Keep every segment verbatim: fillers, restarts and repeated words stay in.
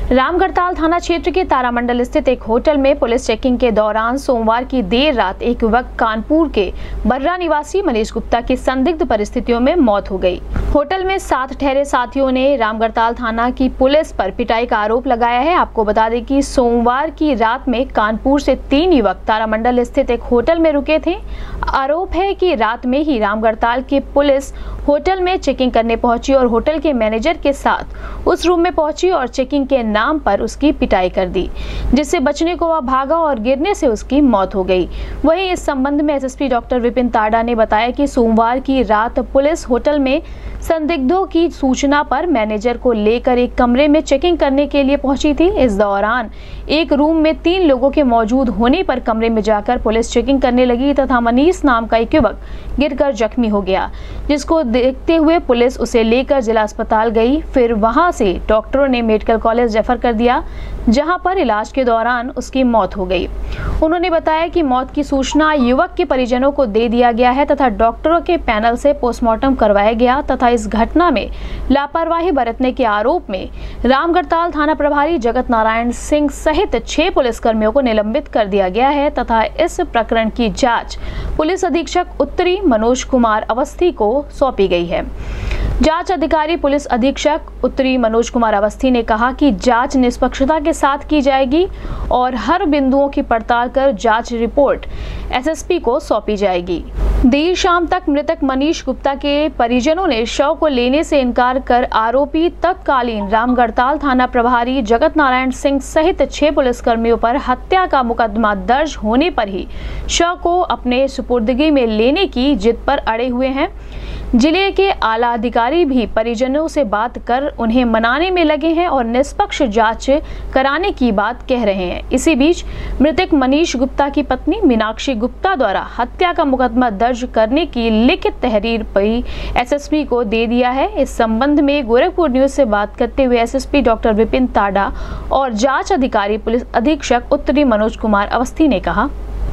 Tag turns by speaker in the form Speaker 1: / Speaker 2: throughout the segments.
Speaker 1: रामगढ़ताल थाना क्षेत्र के तारामंडल स्थित एक होटल में पुलिस चेकिंग के दौरान सोमवार की देर रात एक युवक कानपुर के बर्रा निवासी मनीष गुप्ता की संदिग्ध परिस्थितियों में मौत हो गई। होटल में साथ ठहरे साथियों ने रामगढ़ताल थाना की पुलिस पर पिटाई का आरोप लगाया है। आपको बता दें कि सोमवार की रात में कानपुर से तीन युवक तारामंडल स्थित एक होटल में रुके थे। आरोप है कि रात में ही रामगढ़ताल की पुलिस होटल में चेकिंग करने पहुंची और होटल के मैनेजर के साथ उस रूम में पहुंची और चेकिंग के नाम पर उसकी पिटाई कर दी, जिससे बचने को वह भागा और गिरने से उसकी मौत हो गई। वहीं इस संबंध में एसएसपी डॉक्टर विपिन ताड़ा ने बताया कि सोमवार की रात पुलिस होटल में संदिग्धों की सूचना पर मैनेजर को लेकर एक कमरे में चेकिंग करने के लिए पहुंची थी। इस दौरान एक रूम में तीन लोगों के मौजूद होने पर कमरे में जाकर पुलिस चेकिंग करने लगी तथा मनीष नाम का एक युवक गिरकर जख्मी हो गया, जिसको देखते हुए पुलिस उसे लेकर जिला अस्पताल गई। फिर वहां से डॉक्टरों ने मेडिकल कॉलेज रेफर कर दिया, जहां पर इलाज के दौरान उसकी मौत हो गई। उन्होंने बताया कि मौत की सूचना युवक के परिजनों को दे दिया गया है तथा डॉक्टरों के पैनल से पोस्टमार्टम करवाया गया तथा इस घटना में लापरवाही बरतने के आरोप में रामगढ़ताल थाना प्रभारी जगत नारायण सिंह सहित छह पुलिसकर्मियों को निलंबित कर दिया गया है तथा इस प्रकरण की जांच पुलिस अधीक्षक उत्तरी मनोज कुमार अवस्थी को सौंपी गई है। जांच अधिकारी पुलिस अधीक्षक उत्तरी मनोज कुमार अवस्थी ने कहा कि जांच निष्पक्षता के साथ की जाएगी और हर बिंदुओं की पड़ताल कर जांच रिपोर्ट एसएसपी को सौंपी जाएगी। देर शाम तक मृतक मनीष गुप्ता के परिजनों ने शव को लेने से इनकार कर आरोपी तत्कालीन रामगढ़ताल थाना प्रभारी जगत नारायण सिंह सहित छह पुलिसकर्मियों पर हत्या का मुकदमा दर्ज होने पर ही शव को अपने सुपुर्दगी में लेने की जिद पर अड़े हुए हैं। जिले के आला अधिकारी भी परिजनों से बात कर उन्हें मनाने में लगे हैं और निष्पक्ष जांच कराने की बात कह रहे हैं। इसी बीच मृतक मनीष गुप्ता की पत्नी मीनाक्षी गुप्ता द्वारा हत्या का मुकदमा दर्ज करने की लिखित तहरीर भी एसएसपी को दे दिया है। इस संबंध में गोरखपुर न्यूज से बात करते हुए एसएसपी डॉक्टर विपिन ताड़ा और जांच अधिकारी पुलिस अधीक्षक उत्तरी मनोज कुमार अवस्थी ने कहा,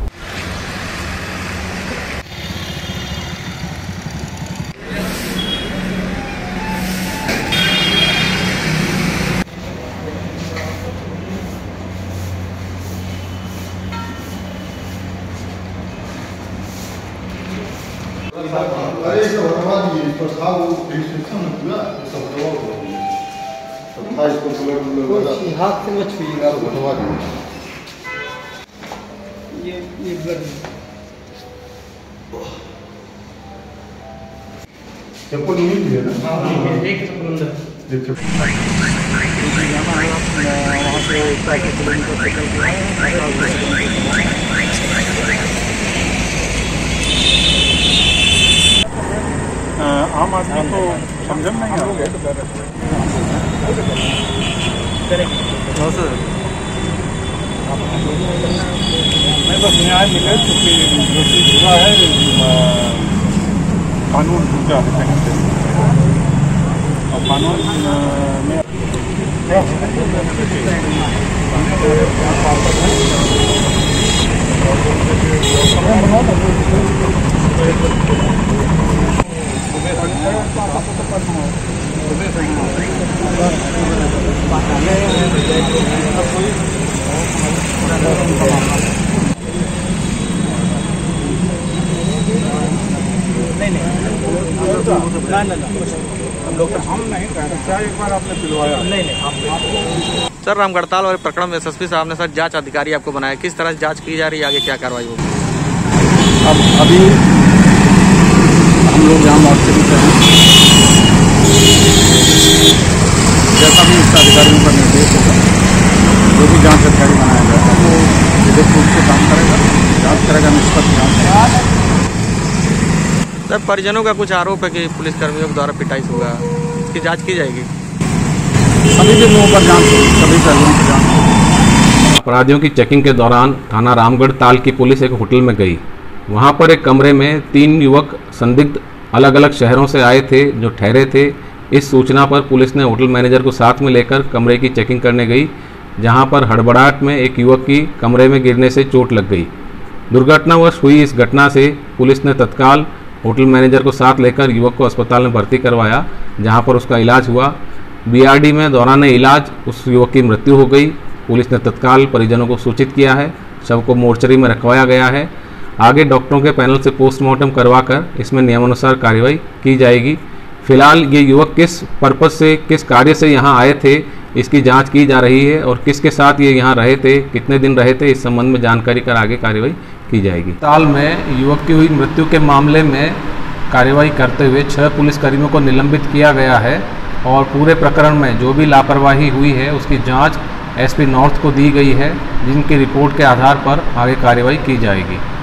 Speaker 2: अरे ये हटवा दिए तो था वो डिस्क्रिप्शन में पूरा सब हटवा दिए तो था इसको पूरा पूरा
Speaker 3: कोई हाथ से मत छुइएगा,
Speaker 2: हटवा दिए
Speaker 3: ये ये ब्लड
Speaker 2: चप्पल नहीं दिए ना।
Speaker 3: हां एक चप्पल अंदर
Speaker 2: एक चप्पल
Speaker 3: वहां से एक किलोमीटर
Speaker 2: आम आदमी को समझन नहीं आ मैं बस न्याय मिले क्योंकि जो चीज हुआ है कानून टूटा है कहीं से और कानून में
Speaker 4: सर, रामगढ़ताल वाले प्रकरण में एसएसपी साहब ने सर जांच अधिकारी आपको बनाया, किस तरह से जांच की जा रही है, आगे क्या कार्रवाई होगी?
Speaker 5: अब अभी हम लोग यहाँ मौके पे हैं, जैसा भी इसका अधिकारियों का निर्देश होगा, जो भी जांच अधिकारी बनाया जाएगा वो विधिक रूप से काम करेगा, जांच करेगा, निष्पक्ष जांच करेगा।
Speaker 4: सर, परिजनों का कुछ आरोप है कि पुलिसकर्मियों के द्वारा पिटाई हुआ, इसकी जांच की जाएगी?
Speaker 5: सभी बिंदुओं पर जांच होगी, सभी पहलुओं की जांच होगी।
Speaker 6: अपराधियों की चेकिंग के दौरान थाना रामगढ़ताल की पुलिस एक होटल में गई। वहां पर एक कमरे में तीन युवक संदिग्ध अलग अलग शहरों से आए थे जो ठहरे थे। इस सूचना पर पुलिस ने होटल मैनेजर को साथ में लेकर कमरे की चेकिंग करने गई, जहां पर हड़बड़ाहट में एक युवक की कमरे में गिरने से चोट लग गई। दुर्घटनावश हुई इस घटना से पुलिस ने तत्काल होटल मैनेजर को साथ लेकर युवक को अस्पताल में भर्ती करवाया, जहां पर उसका इलाज हुआ। बीआरडी में दौरान इलाज उस युवक की मृत्यु हो गई। पुलिस ने तत्काल परिजनों को सूचित किया है। शव को मोर्चरी में रखवाया गया है। आगे डॉक्टरों के पैनल से पोस्टमार्टम करवाकर इसमें नियमानुसार कार्रवाई की जाएगी। फिलहाल ये युवक किस पर्पज से, किस कार्य से यहाँ आए थे, इसकी जांच की जा रही है और किसके साथ ये यहाँ रहे थे, कितने दिन रहे थे, इस संबंध में जानकारी कर आगे कार्रवाई की जाएगी। ताल में युवक की हुई मृत्यु के मामले में कार्रवाई करते हुए छह पुलिसकर्मियों को निलंबित किया गया है और पूरे प्रकरण में जो भी लापरवाही हुई है उसकी जांच एसपी नॉर्थ को दी गई है, जिनकी रिपोर्ट के आधार पर आगे कार्रवाई की जाएगी।